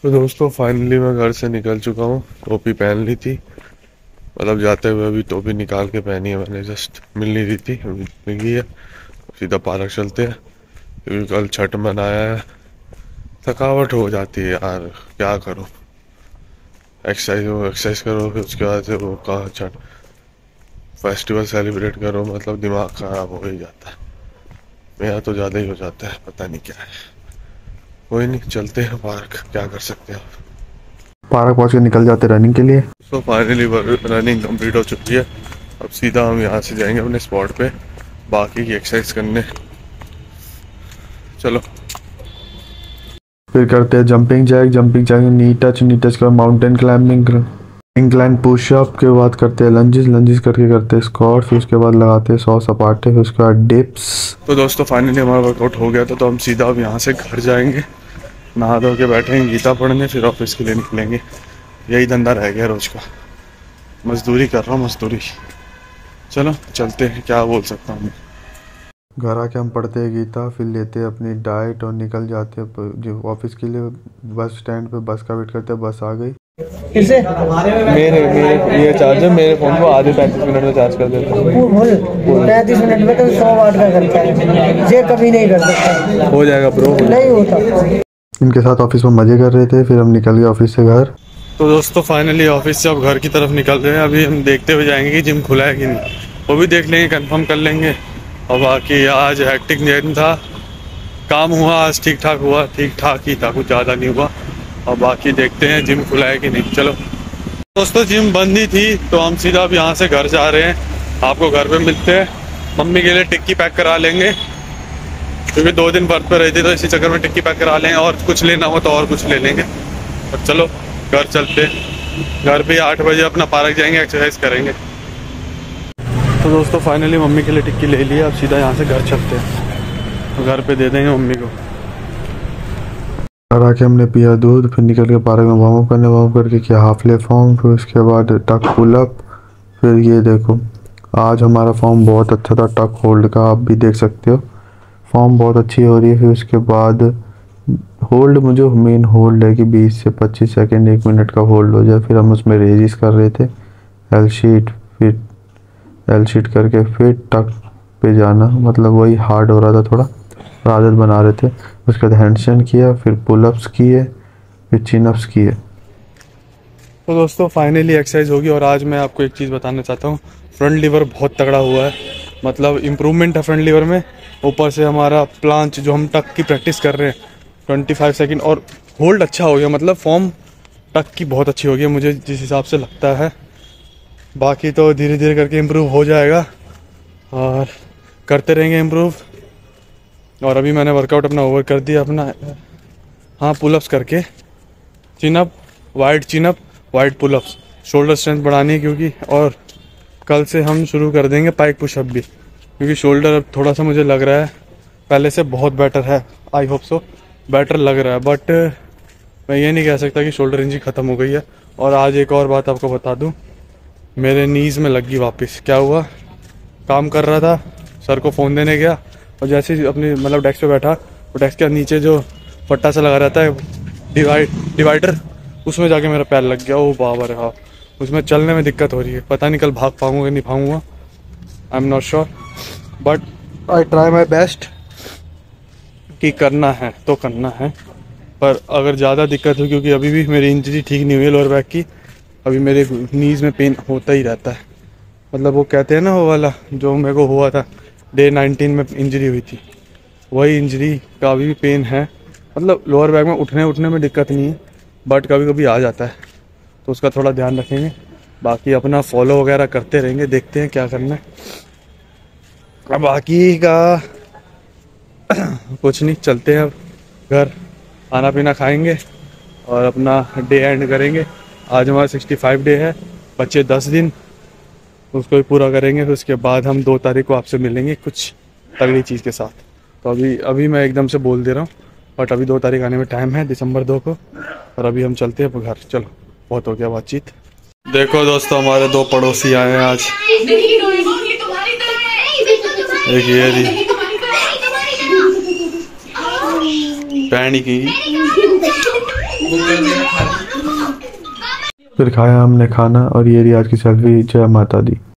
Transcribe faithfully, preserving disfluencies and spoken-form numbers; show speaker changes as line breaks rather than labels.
तो दोस्तों फाइनली मैं घर से निकल चुका हूँ। टोपी पहन ली थी, मतलब जाते हुए अभी टोपी निकाल के पहनी है मैंने, जस्ट मिल नहीं रही थी, अभी मिल गई है। सीधा पार्क चलते हैं क्योंकि कल छठ मनाया है। थकावट हो जाती है यार, क्या करूँ। एक्सरसाइज हो एक्सरसाइज करो, फिर उसके बाद से वो का छठ फेस्टिवल सेलिब्रेट करो, मतलब दिमाग खराब हो ही जाता है। मेरा तो ज़्यादा ही हो जाता है, पता नहीं क्या है। कोई नहीं, चलते हैं पार्क, क्या कर सकते हैं।
पार्क पहुंच के निकल जाते रनिंग के लिए।
तो फाइनली रनिंग कंप्लीट हो चुकी है। अब सीधा हम यहाँ से जाएंगे अपने स्पॉट पे बाकी की एक्सरसाइज करने। चलो
फिर करते हैं jumping jack, jumping jack knee touch, knee touch कर माउंटेन क्लाइंबिंग, इंक्लाइन पुशअप के बाद करते हैं लंजेस, लंजेस करके करते हैं स्क्वाट, फिर उसके बाद लगाते हैं सौ सपाटे, फिर उसके बाद डिप्स।
तो दोस्तों फाइनली हमारा वर्कआउट हो गया था, तो हम सीधा अब यहाँ से घर जाएंगे, नहा धो के बैठेंगे गीता पढ़ने, फिर ऑफिस के लिए निकलेंगे। यही धंधा रह गया रोज का, मजदूरी कर रहा हूँ मजदूरी। चलो चलते हैं, क्या बोल सकता हूँ।
घर आके हम पढ़ते हैं गीता, फिर लेते हैं अपनी डाइट और निकल जाते हैं जो ऑफिस के लिए। बस स्टैंड पे बस का वेट करते हैं, बस आ गई।
किसे?
मेरे मेरे ये चार्जर मेरे फोन को आधे पैंतीस मिनट में चार्ज कर देता है।
पैंतीस मिनट में तो सौ वाट का करता है, ये कभी नहीं कर सकता।
हो जाएगा ब्रो,
नहीं होता।
इनके साथ ऑफिस में मजे कर रहे थे, फिर हम निकल गए ऑफिस से घर।
तो दोस्तों फाइनली ऑफिस से अब घर की तरफ निकल रहे हैं। अभी हम देखते हुए जाएंगे कि जिम खुला है कि नहीं, वो भी देख लेंगे, कंफर्म कर लेंगे। और बाकी आज हैक्टिक दिन था, काम हुआ आज, ठीक ठाक हुआ, ठीक ठाक ही था, कुछ ज़्यादा नहीं हुआ। और बाकी देखते हैं जिम खुला है कि नहीं। चलो दोस्तों, जिम बंद ही थी तो हम सीधा अब यहाँ से घर जा रहे हैं। आपको घर पे मिलते हैं। मम्मी के लिए टिक्की पैक करा लेंगे क्योंकि दो दिन बर्थ पे रही थी, तो इसी चक्कर में टिक्की पैक करा लेंगे, और कुछ लेना हो तो और कुछ ले लेंगे। और चलो घर चलते, घर पे आठ बजे अपना पार्क जाएंगे, एक्सरसाइज करेंगे। तो दोस्तों फाइनली मम्मी के लिए टिक्की ले लिया, अब सीधा यहाँ से घर चलते हैं, तो घर पे दे देंगे मम्मी को।
घर आके हमने पिया दूध, फिर निकल के पार्क में वार्म अप करने, वार्म अप करके किया हाफ ले फॉर्म, फिर उसके बाद टक पुल अप। फिर ये देखो, आज हमारा फॉर्म बहुत अच्छा था टक होल्ड का, आप भी देख सकते हो फॉर्म बहुत अच्छी हो रही है। फिर उसके बाद होल्ड, मुझे मेन होल्ड है कि बीस से पच्चीस सेकंड एक मिनट का होल्ड हो जाए। फिर हम उसमें रेजिस कर रहे थे, एल शीट, फिर एल शीट करके फिर टक पे जाना, मतलब वही हार्ड हो रहा था थोड़ा, आदत बना रहे थे। उसके बाद हैंडस्टैंड किया, फिर पुलअप्स किए, फिर चिनअप्स किए।
तो दोस्तों फाइनली एक्सरसाइज होगी। और आज मैं आपको एक चीज़ बताना चाहता हूँ, फ्रंट लीवर बहुत तगड़ा हुआ है, मतलब इम्प्रूवमेंट है फ्रंट लीवर में। ऊपर से हमारा प्लांच जो हम टक की प्रैक्टिस कर रहे हैं पच्चीस सेकंड, और होल्ड अच्छा हो गया, मतलब फॉर्म टक की बहुत अच्छी हो गई मुझे जिस हिसाब से लगता है। बाकी तो धीरे धीरे करके इम्प्रूव हो जाएगा और करते रहेंगे इम्प्रूव। और अभी मैंने वर्कआउट अपना ओवर कर दिया अपना, हाँ पुलअप्स करके, chinup wide, chinup wide pullups, shoulder strength बढ़ानी है क्योंकि। और कल से हम शुरू कर देंगे पाइक पुशअप भी, क्योंकि शोल्डर अब थोड़ा सा मुझे लग रहा है पहले से बहुत बेटर है, आई होप सो बेटर लग रहा है। बट मैं ये नहीं कह सकता कि शोल्डर इंजरी ख़त्म हो गई है। और आज एक और बात आपको बता दूं, मेरे नीज़ में लग गई वापस। क्या हुआ, काम कर रहा था, सर को फ़ोन देने गया, और जैसे ही अपनी मतलब डेस्क पे बैठा, वो डेस्क के नीचे जो पट्टा सा लगा रहता है डिवाइड डिवाइडर, उसमें जाके मेरा पैर लग गया। ओ बाबा रे, हाँ उसमें चलने में दिक्कत हो रही है, पता नहीं कल भाग पाऊँगा नहीं पाऊँगा, I am not sure, but I try my best कि करना है तो करना है। पर अगर ज़्यादा दिक्कत हो, क्योंकि अभी भी मेरी इंजरी ठीक नहीं हुई है लोअर बैक की, अभी मेरे नीज़ में पेन होता ही रहता है। मतलब वो कहते हैं ना, वो वाला जो मेरे को हुआ था डे नाइनटीन में इंजरी हुई थी, वही इंजरी का अभी भी पेन है। मतलब लोअर बैक में उठने उठने में दिक्कत नहीं है, बट कभी कभी आ जाता है, तो उसका थोड़ा ध्यान रखेंगे। बाकी अपना फॉलो वगैरह करते रहेंगे, देखते हैं क्या करना है। बाकी का कुछ नहीं, चलते हैं अब घर, खाना पीना खाएंगे और अपना डे एंड करेंगे। आज हमारा सिक्सटी फाइव डे है, बच्चे दस दिन, उसको भी पूरा करेंगे। फिर उसके बाद हम दो तारीख को आपसे मिलेंगे कुछ तगड़ी चीज़ के साथ। तो अभी अभी मैं एकदम से बोल दे रहा हूँ, बट अभी दो तारीख आने में टाइम है, दिसंबर दो को। और अभी हम चलते हैं घर। चलो बहुत हो गया बातचीत। देखो दोस्तों, हमारे दो पड़ोसी आए हैं आज, एक ये रही पैनी की
फिर खाया हमने खाना और ये रही आज की सेल्फी। जय माता दी।